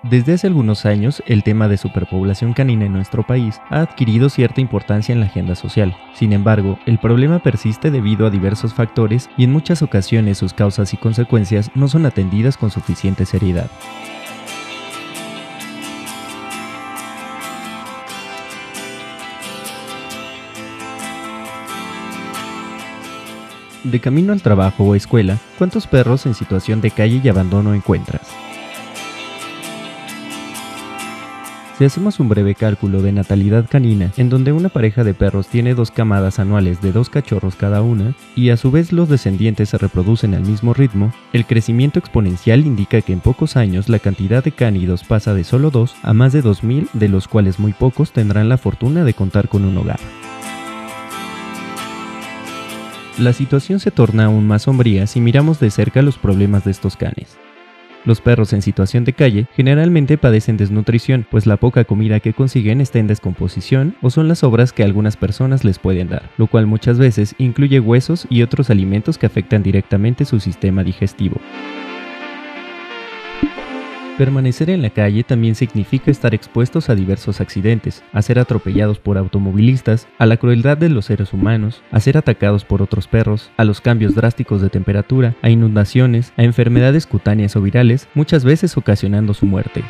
Desde hace algunos años, el tema de superpoblación canina en nuestro país ha adquirido cierta importancia en la agenda social. Sin embargo, el problema persiste debido a diversos factores y en muchas ocasiones sus causas y consecuencias no son atendidas con suficiente seriedad. De camino al trabajo o escuela, ¿cuántos perros en situación de calle y abandono encuentras? Si hacemos un breve cálculo de natalidad canina, en donde una pareja de perros tiene 2 camadas anuales de 2 cachorros cada una, y a su vez los descendientes se reproducen al mismo ritmo, el crecimiento exponencial indica que en pocos años la cantidad de cánidos pasa de solo 2 a más de 2000, de los cuales muy pocos tendrán la fortuna de contar con un hogar. La situación se torna aún más sombría si miramos de cerca los problemas de estos canes. Los perros en situación de calle generalmente padecen desnutrición, pues la poca comida que consiguen está en descomposición o son las sobras que algunas personas les pueden dar, lo cual muchas veces incluye huesos y otros alimentos que afectan directamente su sistema digestivo. Permanecer en la calle también significa estar expuestos a diversos accidentes, a ser atropellados por automovilistas, a la crueldad de los seres humanos, a ser atacados por otros perros, a los cambios drásticos de temperatura, a inundaciones, a enfermedades cutáneas o virales, muchas veces ocasionando su muerte.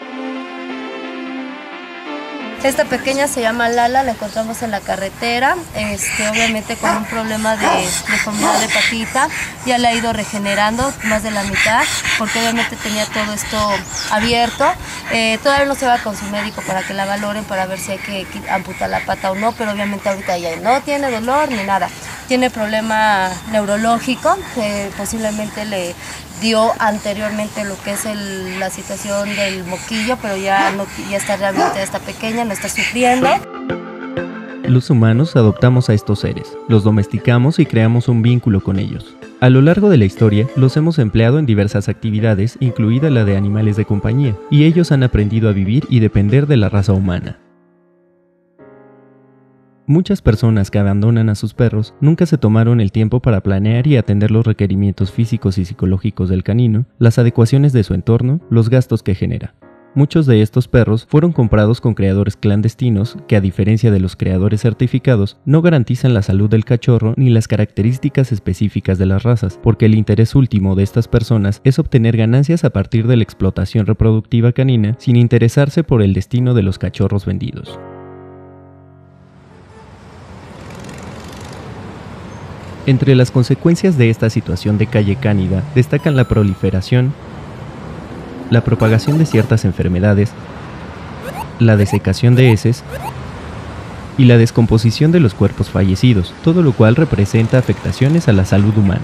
Esta pequeña se llama Lala, la encontramos en la carretera, obviamente con un problema de deformidad de patita. Ya la ha ido regenerando más de la mitad, porque obviamente tenía todo esto abierto. Todavía no se va con su médico para que la valoren, para ver si hay que amputar la pata o no, pero obviamente ahorita ya no tiene dolor ni nada. Tiene problema neurológico, que posiblemente le dio anteriormente lo que es la situación del moquillo, pero ya está realmente esta pequeña, no está sufriendo. Los humanos adoptamos a estos seres, los domesticamos y creamos un vínculo con ellos. A lo largo de la historia, los hemos empleado en diversas actividades, incluida la de animales de compañía, y ellos han aprendido a vivir y depender de la raza humana. Muchas personas que abandonan a sus perros nunca se tomaron el tiempo para planear y atender los requerimientos físicos y psicológicos del canino, las adecuaciones de su entorno, los gastos que genera. Muchos de estos perros fueron comprados con criadores clandestinos que, a diferencia de los criadores certificados, no garantizan la salud del cachorro ni las características específicas de las razas, porque el interés último de estas personas es obtener ganancias a partir de la explotación reproductiva canina sin interesarse por el destino de los cachorros vendidos. Entre las consecuencias de esta situación de calle cánida destacan la proliferación, la propagación de ciertas enfermedades, la desecación de heces y la descomposición de los cuerpos fallecidos, todo lo cual representa afectaciones a la salud humana.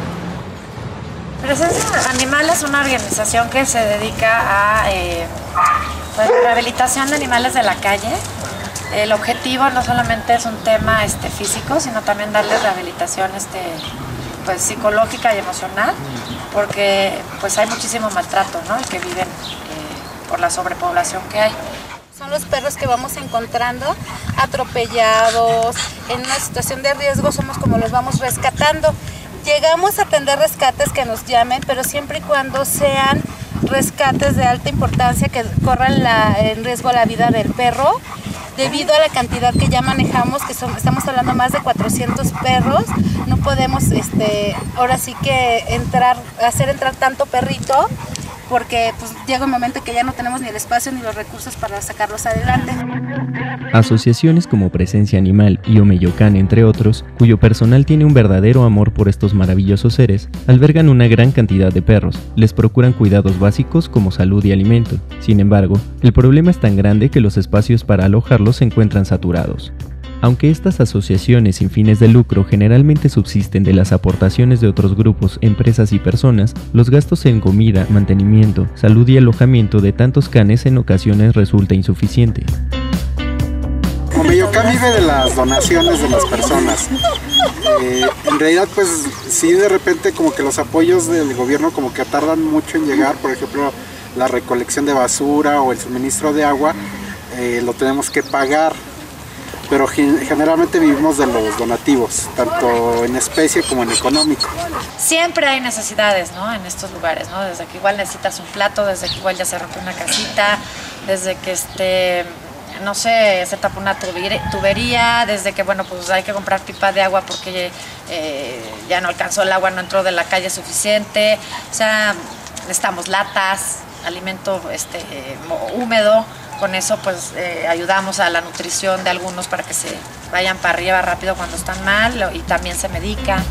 Presencia Animal es una organización que se dedica a la rehabilitación de animales de la calle. El objetivo no solamente es un tema físico, sino también darles rehabilitación psicológica y emocional, porque pues hay muchísimo maltrato, ¿no? Y que viven por la sobrepoblación que hay. Son los perros que vamos encontrando atropellados, en una situación de riesgo, somos como los vamos rescatando. Llegamos a atender rescates que nos llamen, pero siempre y cuando sean rescates de alta importancia que corran en riesgo la vida del perro. Debido a la cantidad que ya manejamos, estamos hablando más de 400 perros, no podemos ahora sí que hacer entrar tanto perrito, porque pues llega un momento que ya no tenemos ni el espacio ni los recursos para sacarlos adelante. Asociaciones como Presencia Animal y Omeyocan, entre otros, cuyo personal tiene un verdadero amor por estos maravillosos seres, albergan una gran cantidad de perros, les procuran cuidados básicos como salud y alimento. Sin embargo, el problema es tan grande que los espacios para alojarlos se encuentran saturados. Aunque estas asociaciones sin fines de lucro generalmente subsisten de las aportaciones de otros grupos, empresas y personas, los gastos en comida, mantenimiento, salud y alojamiento de tantos canes en ocasiones resulta insuficiente. Omeyocan vive de las donaciones de las personas. En realidad pues sí, de repente como que los apoyos del gobierno como que tardan mucho en llegar. Por ejemplo, la recolección de basura o el suministro de agua lo tenemos que pagar. pero generalmente vivimos de los donativos, tanto en especie como en económico. Siempre hay necesidades, ¿no? En estos lugares, ¿no? Desde que igual necesitas un plato, desde que igual ya se rompe una casita, desde que no sé, se tapa una tubería, desde que, bueno, pues hay que comprar pipa de agua porque ya no alcanzó el agua, no entró de la calle suficiente, o sea, necesitamos latas, alimento húmedo. Con eso pues ayudamos a la nutrición de algunos para que se vayan para arriba rápido cuando están mal y también se medican.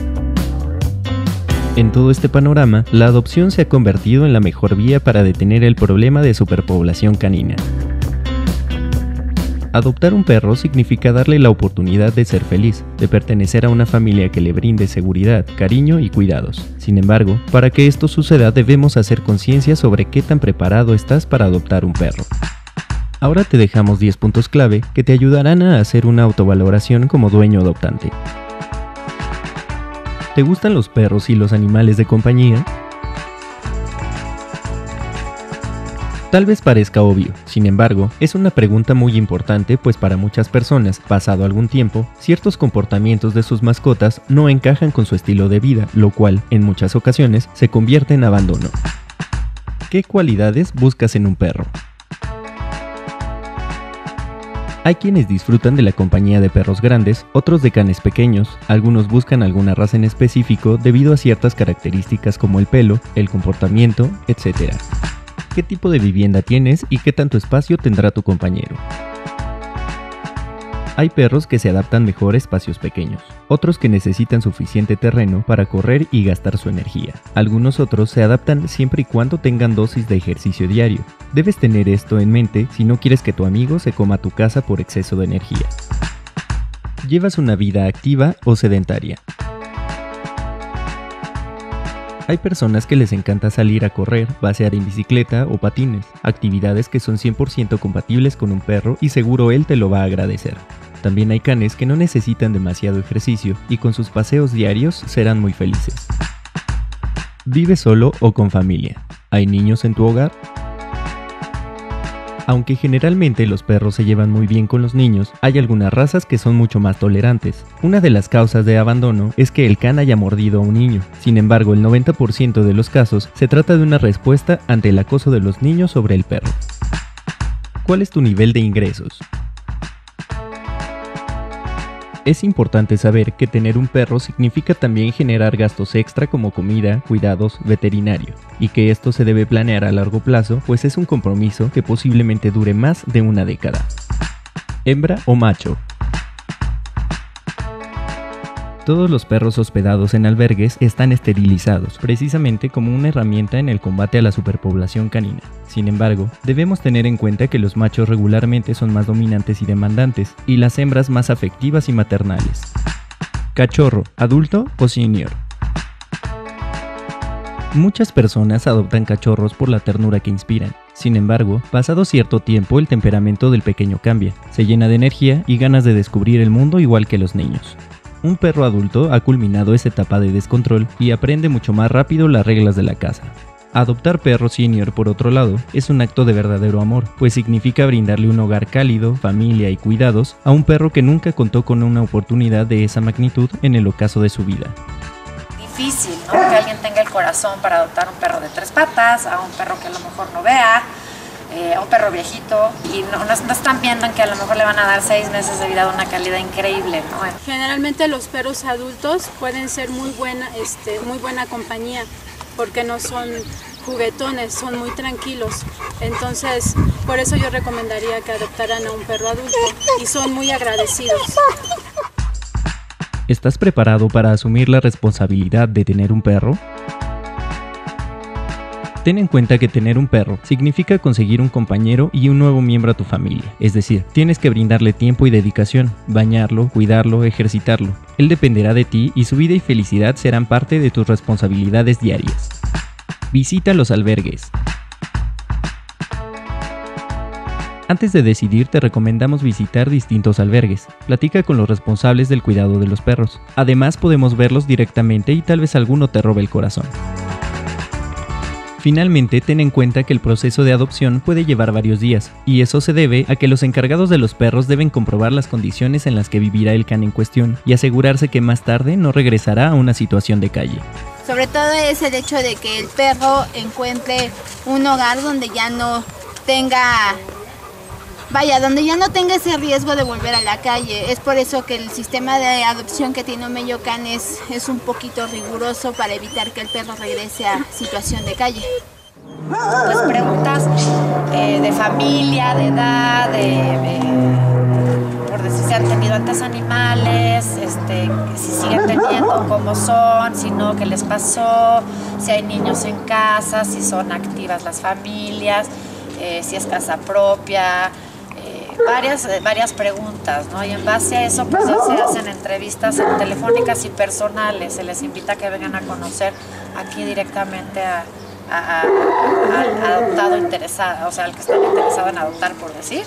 En todo este panorama, la adopción se ha convertido en la mejor vía para detener el problema de superpoblación canina. Adoptar un perro significa darle la oportunidad de ser feliz, de pertenecer a una familia que le brinde seguridad, cariño y cuidados. Sin embargo, para que esto suceda debemos hacer conciencia sobre qué tan preparado estás para adoptar un perro. Ahora te dejamos 10 puntos clave que te ayudarán a hacer una autovaloración como dueño adoptante. ¿Te gustan los perros y los animales de compañía? Tal vez parezca obvio, sin embargo, es una pregunta muy importante pues para muchas personas, pasado algún tiempo, ciertos comportamientos de sus mascotas no encajan con su estilo de vida, lo cual, en muchas ocasiones, se convierte en abandono. ¿Qué cualidades buscas en un perro? Hay quienes disfrutan de la compañía de perros grandes, otros de canes pequeños, algunos buscan alguna raza en específico debido a ciertas características como el pelo, el comportamiento, etc. ¿Qué tipo de vivienda tienes y qué tanto espacio tendrá tu compañero? Hay perros que se adaptan mejor a espacios pequeños, otros que necesitan suficiente terreno para correr y gastar su energía. Algunos otros se adaptan siempre y cuando tengan dosis de ejercicio diario. Debes tener esto en mente si no quieres que tu amigo se coma tu casa por exceso de energía. ¿Llevas una vida activa o sedentaria? Hay personas que les encanta salir a correr, pasear en bicicleta o patines, actividades que son 100% compatibles con un perro y seguro él te lo va a agradecer. También hay canes que no necesitan demasiado ejercicio y con sus paseos diarios serán muy felices. ¿Vives solo o con familia? ¿Hay niños en tu hogar? Aunque generalmente los perros se llevan muy bien con los niños, hay algunas razas que son mucho más tolerantes. Una de las causas de abandono es que el can haya mordido a un niño. Sin embargo, el 90% de los casos se trata de una respuesta ante el acoso de los niños sobre el perro. ¿Cuál es tu nivel de ingresos? Es importante saber que tener un perro significa también generar gastos extra como comida, cuidados, veterinario, y que esto se debe planear a largo plazo, pues es un compromiso que posiblemente dure más de una década. ¿Hembra o macho? Todos los perros hospedados en albergues están esterilizados, precisamente como una herramienta en el combate a la superpoblación canina. Sin embargo, debemos tener en cuenta que los machos regularmente son más dominantes y demandantes, y las hembras más afectivas y maternales. ¿Cachorro, adulto o senior? Muchas personas adoptan cachorros por la ternura que inspiran. Sin embargo, pasado cierto tiempo el temperamento del pequeño cambia, se llena de energía y ganas de descubrir el mundo igual que los niños. Un perro adulto ha culminado esa etapa de descontrol y aprende mucho más rápido las reglas de la casa. Adoptar perro senior, por otro lado, es un acto de verdadero amor, pues significa brindarle un hogar cálido, familia y cuidados a un perro que nunca contó con una oportunidad de esa magnitud en el ocaso de su vida. Difícil, ¿no? Que alguien tenga el corazón para adoptar un perro de 3 patas, a un perro que a lo mejor no vea, a un perro viejito, y no están viendo en que a lo mejor le van a dar 6 meses de vida de una calidad increíble, ¿no? Generalmente los perros adultos pueden ser muy buena compañía, porque no son juguetones, son muy tranquilos. Entonces, por eso yo recomendaría que adoptaran a un perro adulto, y son muy agradecidos. ¿Estás preparado para asumir la responsabilidad de tener un perro? Ten en cuenta que tener un perro significa conseguir un compañero y un nuevo miembro a tu familia. Es decir, tienes que brindarle tiempo y dedicación, bañarlo, cuidarlo, ejercitarlo. Él dependerá de ti y su vida y felicidad serán parte de tus responsabilidades diarias. Visita los albergues. Antes de decidir, te recomendamos visitar distintos albergues. Platica con los responsables del cuidado de los perros. Además, podemos verlos directamente y tal vez alguno te robe el corazón. Finalmente, ten en cuenta que el proceso de adopción puede llevar varios días, y eso se debe a que los encargados de los perros deben comprobar las condiciones en las que vivirá el can en cuestión y asegurarse que más tarde no regresará a una situación de calle. Sobre todo es el hecho de que el perro encuentre un hogar donde ya no tenga, donde ya no tenga ese riesgo de volver a la calle. Es por eso que el sistema de adopción que tiene Omeyocan es un poquito riguroso para evitar que el perro regrese a situación de calle. Pues preguntas de familia, de edad, por decir si han tenido antes animales, si siguen teniendo, cómo son, si no, qué les pasó, si hay niños en casa, si son activas las familias, si es casa propia, varias preguntas, ¿no? Y en base a eso pues ya se hacen entrevistas telefónicas y personales, se les invita a que vengan a conocer aquí directamente al adoptado interesado, o sea, al que está interesado en adoptar, por decir,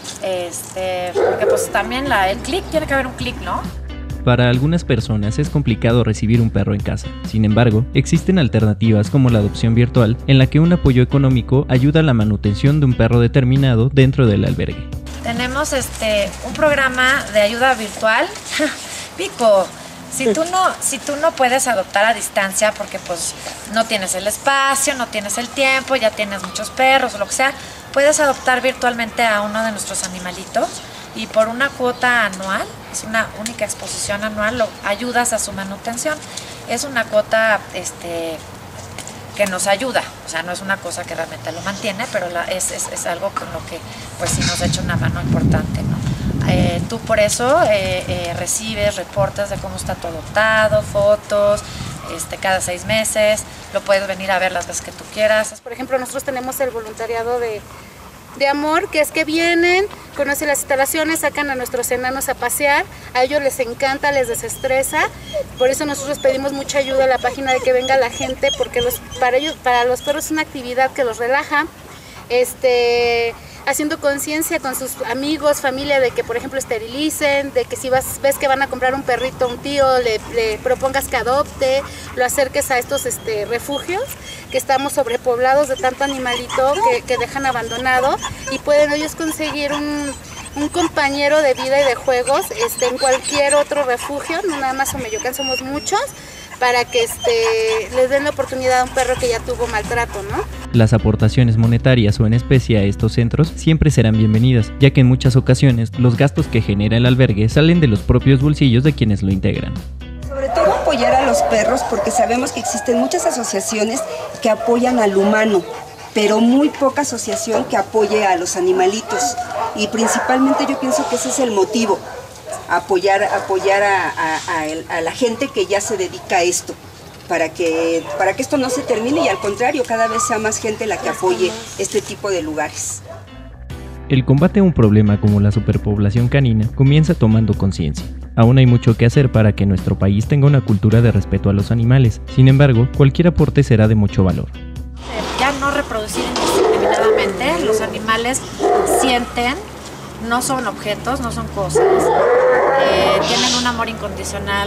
porque pues también el clic, tiene que haber un clic, ¿no? Para algunas personas es complicado recibir un perro en casa. Sin embargo, existen alternativas como la adopción virtual, en la que un apoyo económico ayuda a la manutención de un perro determinado dentro del albergue. Tenemos un programa de ayuda virtual. Pico, si tú no puedes adoptar a distancia porque pues no tienes el espacio, no tienes el tiempo, ya tienes muchos perros o lo que sea, puedes adoptar virtualmente a uno de nuestros animalitos y por una cuota anual, es una única exposición anual, lo ayudas a su manutención. Es una cuota que nos ayuda, o sea, no es una cosa que realmente lo mantiene, pero es algo con lo que pues sí nos ha hecho una mano importante, ¿no? Tú por eso recibes reportes de cómo está tu adoptado, fotos, cada 6 meses, lo puedes venir a ver las veces que tú quieras. Por ejemplo, nosotros tenemos el voluntariado de amor, que es que vienen, conocen las instalaciones, sacan a nuestros enanos a pasear, a ellos les encanta, les desestresa, por eso nosotros pedimos mucha ayuda a la página de que venga la gente, porque para los perros es una actividad que los relaja, haciendo conciencia con sus amigos, familia, de que por ejemplo esterilicen, de que si ves que van a comprar un perrito a un tío, le propongas que adopte, lo acerques a estos refugios, que estamos sobrepoblados de tanto animalito que dejan abandonado, y pueden ellos conseguir un compañero de vida y de juegos en cualquier otro refugio, no nada más Omeyocan, somos muchos, para que les den la oportunidad a un perro que ya tuvo maltrato, ¿no? Las aportaciones monetarias o en especie a estos centros siempre serán bienvenidas, ya que en muchas ocasiones los gastos que genera el albergue salen de los propios bolsillos de quienes lo integran. Sobre todo apoyar a los perros, porque sabemos que existen muchas asociaciones que apoyan al humano, pero muy poca asociación que apoye a los animalitos, y principalmente yo pienso que ese es el motivo. Apoyar a la gente que ya se dedica a esto, para que esto no se termine y al contrario, cada vez sea más gente la que apoye este tipo de lugares. El combate a un problema como la superpoblación canina comienza tomando conciencia. Aún hay mucho que hacer para que nuestro país tenga una cultura de respeto a los animales. Sin embargo, cualquier aporte será de mucho valor. Ya no reproducir indiscriminadamente, los animales sienten, no son objetos, no son cosas, tienen un amor incondicional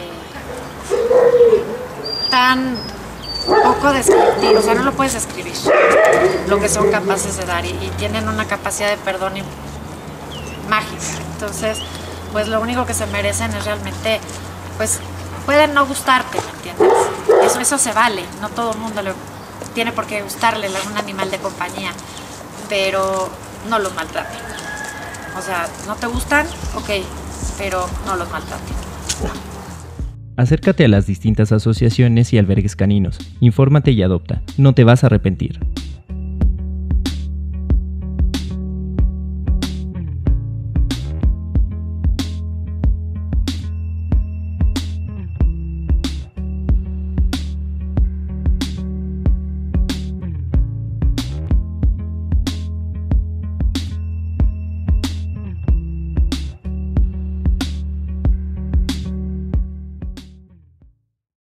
tan poco descriptivo, o sea, no lo puedes describir lo que son capaces de dar, y tienen una capacidad de perdón mágica. Entonces, pues lo único que se merecen es realmente, pues pueden no gustarte, ¿me entiendes? Eso se vale, no todo el mundo tiene por qué gustarle un animal de compañía, pero no los maltraten. O sea, ¿no te gustan? Ok, pero no los maltraten. Acércate a las distintas asociaciones y albergues caninos, infórmate y adopta, no te vas a arrepentir.